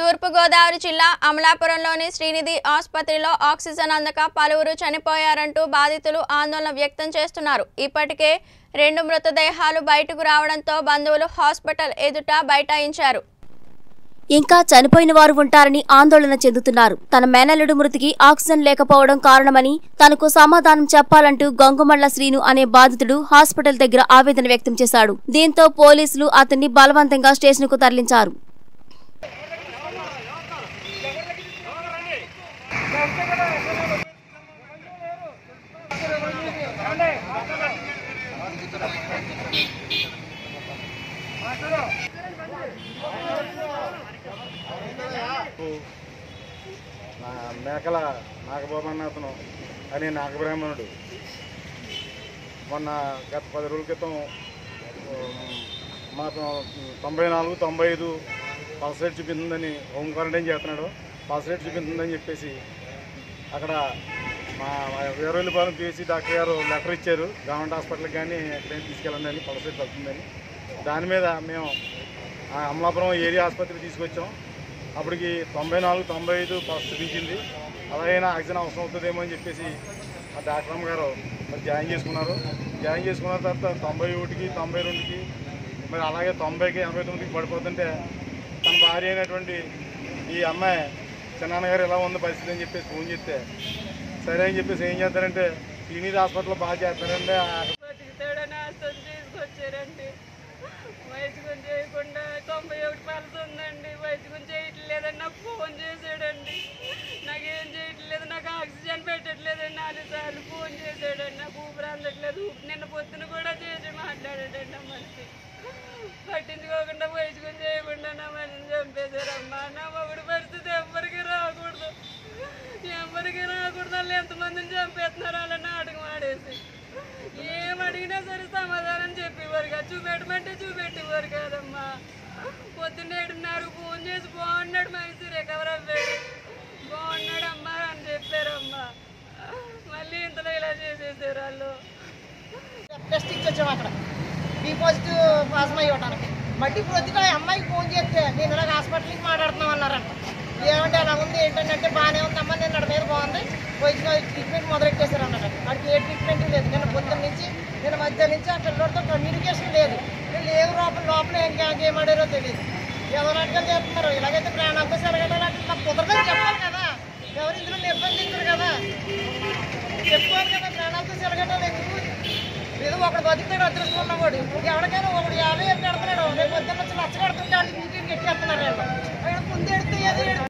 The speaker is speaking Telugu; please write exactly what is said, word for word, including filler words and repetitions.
తూర్పు గోదావరి జిల్లా అమలాపురంలోని శ్రీనిధి ఆసుపత్రిలో ఆక్సిజన్ అందక పలువురు చనిపోయారంటూ బాధితులు ఆందోళన వ్యక్తం చేస్తున్నారు. ఇప్పటికే రెండు మృతదేహాలు బయటకు రావడంతో బంధువులు హాస్పిటల్ ఎదుట బైఠాయించారు. ఇంకా చనిపోయిన వారు ఉంటారని ఆందోళన చెందుతున్నారు. తన మేనల్లుడు మృతికి ఆక్సిజన్ లేకపోవడం కారణమని తనకు సమాధానం చెప్పాలంటూ గంగుమళ్ల శ్రీను అనే బాధితుడు హాస్పిటల్ దగ్గర ఆవేదన వ్యక్తం చేశాడు. దీంతో పోలీసులు అతన్ని బలవంతంగా స్టేషన్కు తరలించారు. మేకల నాగబాబన్న అతను అనే నాగబ్రాహ్మణుడు మొన్న గత పది రోజుల క్రితం మా తొంభై నాలుగు తొంభై ఐదు పల్స్ రేట్ చూపించిందని హోమ్ క్వారంటైన్ చేస్తున్నాడు. పల్స్ రేట్ చూపించిందని చెప్పేసి అక్కడ మా వీరవల్లిపాలెం పిఎస్సి డాక్టర్ గారు లెటర్ ఇచ్చారు. గవర్నమెంట్ హాస్పిటల్కి కానీ ఎక్కడైనా తీసుకెళ్ళండి అని, పల్స్ రేట్ తగ్గుతుందని. దాని మీద మేము అమలాపురం ఏరియా ఆసుపత్రికి తీసుకొచ్చాం. అప్పటికి తొంభై నాలుగు తొంభై ఐదు పల్స్ చూపించింది. అలాగైనా ఆక్సిజన్ అవసరం అవుతుందేమో అని చెప్పేసి ఆ డాక్టర్ అమ్మ గారు మరి జాయిన్ చేసుకున్నారు. జాయిన్ చేసుకున్న తర్వాత తొంభై ఒకటికి తొంభై రెండుకి మరి అలాగే తొంభైకి ఎనభై తొమ్మిదికి పడిపోతుంటే తన భార్య అయినటువంటి ఈ అమ్మాయి చిన్నాన్నగారు ఎలా ఉంది పరిస్థితి అని చెప్పేసి ఫోన్ చేస్తే సరే అని చెప్పేసి ఏం చేస్తారంటే శ్రీనిధి హాస్పిటల్లో బాగా చేస్తారంటే వైద్యం చేయకుండా తొంభై ఒకటి పల్స్ ఉందండి, వైద్యం చేయట్లేదని నాకు ఫోన్ చేసాడండి. నాకేం చేయట్లేదు, నాకు ఆక్సిజన్ పెట్టట్లేదండి. నాలుగు సార్లు ఫోన్ చేసాడండి. నాకు ఊపిరి అందట్లేదు. నిన్న పొద్దున కూడా చేసి మాట్లాడాడండి. ఆ మనిషి పట్టించుకోకుండా వైద్యం చేయకుండా నా మనిషిని చంపేశారమ్మా. నా మగుడి పరిస్థితి ఎవరికి రాకూడదు, ఎవరికి రాకూడదు. వాళ్ళు ఎంతమందిని చంపేస్తున్నారు అలా నాటకం ఆడేసి. ఏం అడిగినా సరే సమాధానం చెప్పేవారు కాదు, చూపెట్టమంటే చూపెట్టేవారు కాదమ్మా. పొద్దున్న ఏడున్నరకు ఫోన్ చేసి బాగున్నాడు మనిషి, రికవర్ అవ్వాడు, బాగున్నాడు అమ్మా అని చెప్పారమ్మా. మళ్ళీ ఇంతలో ఇలా చేసేసారు వాళ్ళు. టెస్ట్ ఇచ్చొచ్చాము అక్కడ బీ పాజిటివ్ పాజిటివ్ అయ్యడానికి. మళ్ళీ ప్రొద్దున అమ్మాయికి ఫోన్ చేస్తే నేను ఇలాగ హాస్పిటల్కి మాట్లాడుతున్నాం అన్నారంట. ఏమంటే అలా ఉంది ఏంటంటే బాగానే ఉందమ్మా, నేను నడ మీద బాగుంది, వైద్య ట్రీట్మెంట్ మొదలెట్టేశారు అన్నాడు. వాడికి ఏ ట్రీట్మెంట్ లేదు. నిన్న పొద్దున్న నుంచి నేను మధ్య నుంచి ఆ పిల్లలతో కమ్యూనికేషన్ లేదు. వీళ్ళు ఏ లోపల లోపల ఏం గేమ్ ఆడారో తెలియదు. ఎవరిగా చేస్తున్నారు. ఇలాగైతే ప్రాణాలతో సెలగడాలంటే నాకు కుదరదని చెప్పాలి కదా. ఎవరు ఇందులో నిర్బంధించరు కదా, చెప్పుకోవాలి కదా. ప్రాణాలతో సెలగడాలి ఎందుకు? ఏదో ఒకడు బతుకుతాడు అదృష్టం ఉన్నవాడు. ఎవరికైనా ఒకడు యాభై ఏళ్ళు కడుతున్నాడు. రేపు పొద్దున్న వచ్చి లచ్చ కడుతుంటే వాళ్ళు మీటింగ్ ఎట్టేస్తున్నారు. వాళ్ళు ముందు ఎడితే ఏది